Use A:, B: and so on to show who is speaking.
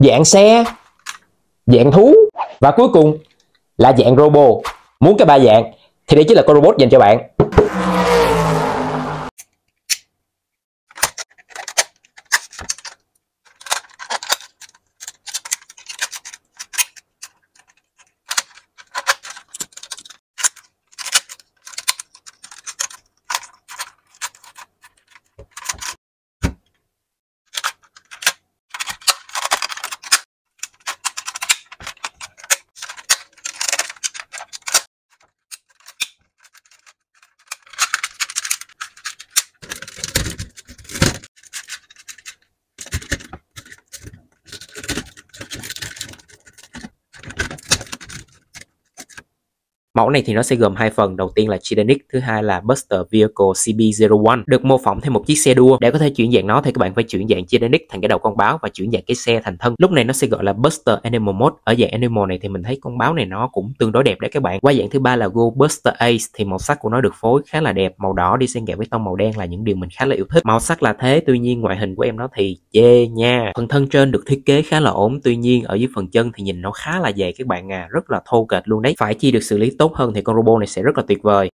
A: dạng xe, dạng thú và cuối cùng là dạng robot. Muốn cái ba dạng thì đây chính là con robot dành cho bạn. Mẫu này thì nó sẽ gồm hai phần, đầu tiên là Titanic, thứ hai là Buster Vehicle CB01. Được mô phỏng thêm một chiếc xe đua. Để có thể chuyển dạng nó thì các bạn phải chuyển dạng Titanic thành cái đầu con báo và chuyển dạng cái xe thành thân. Lúc này nó sẽ gọi là Buster Animal Mode. Ở dạng Animal này thì mình thấy con báo này nó cũng tương đối đẹp đấy các bạn. Qua dạng thứ ba là Go Buster Ace thì màu sắc của nó được phối khá là đẹp, màu đỏ đi xen kẽ với tông màu đen là những điều mình khá là yêu thích. Màu sắc là thế, tuy nhiên ngoại hình của em nó thì chê nha. Phần thân trên được thiết kế khá là ổn, tuy nhiên ở dưới phần chân thì nhìn nó khá là dày các bạn à, rất là thô kệch luôn đấy. Phải chi được xử lý tốt hơn thì con robot này sẽ rất là tuyệt vời.